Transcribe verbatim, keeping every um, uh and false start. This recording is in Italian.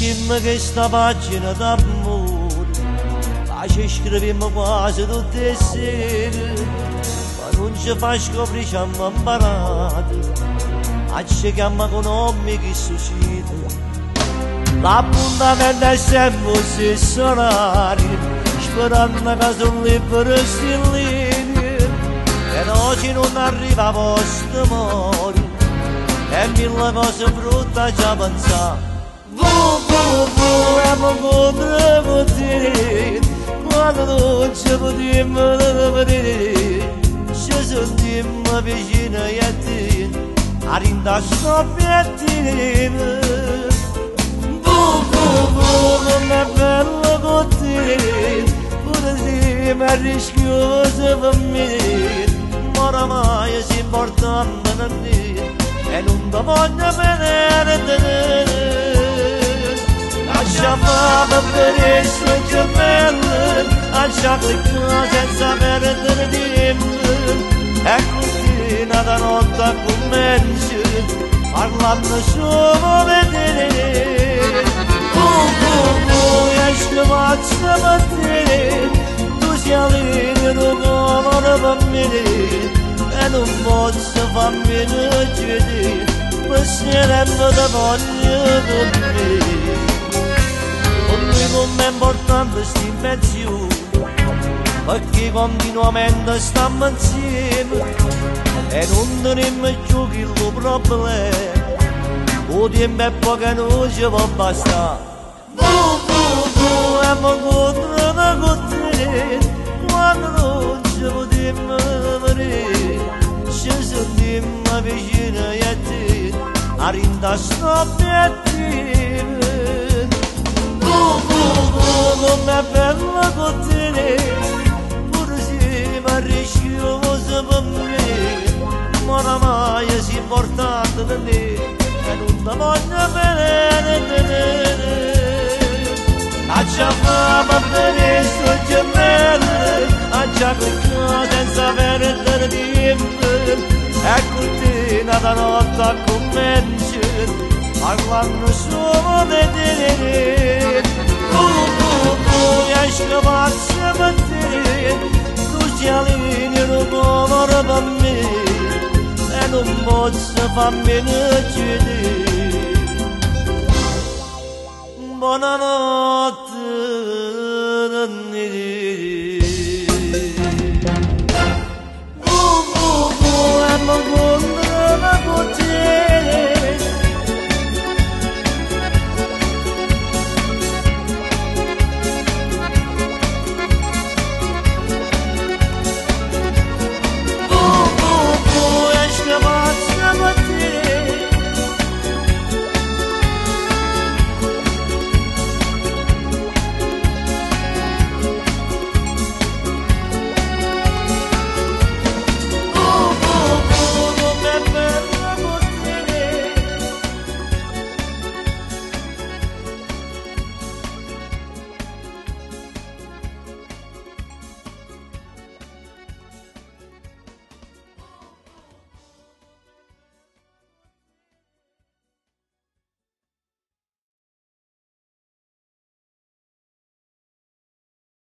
Leggemmo questa pagina d'amore, la ci scriviamo quasi tutte le sere, ma non ci fa scoprire ci hanno imparato, a ci chiama con nomi che succede. L'appuntamento è sempre lo stesso orario, sperando che sono libero stillini, e oggi non arriva a vostro amore, e mille cose brutte già pensare. Vu, vu, vu, e mi incontro te, quando non ci potremmo vedere, ci sentimmo vicini a te, a rindasso obiettivi. Vu, vu, vu, com'è bello con te, pure se mi è rischioso per me, ma oramai si importante per me, e non ti voglio vedere. Lascia fare per essere gemelli, lascia cliccare senza perdere tempo, e continua da notte a cominciare, parlando solo vedere. Oh, oh, oh, esco faccio per te, tu sei allegro come per me, e non posso farmi vedere, per sempre ti voglio con me. Come è importante sta invenzione, perché continuamente stiamo insieme e non dovremmo più che il problema, o tempo è poco e non ci può bastare. Tu, tu, tu, e mi incontrano con te, quando non ci potremmo vedere, ci sentimmo vicini a te, a rindasso obiettivi. Com'è bella con te, pure se mi rischioso per me, ma oramai sei importante per me, e non ti voglio vedere. Lascia fare per essere gemelli, lascia cliccare senza perdere tempo, e continua da notte a cominciare, parlando solo vedere. Esco faccio per te, tu sei allegro come per me, e non posso farmi vedere. Buonanotte.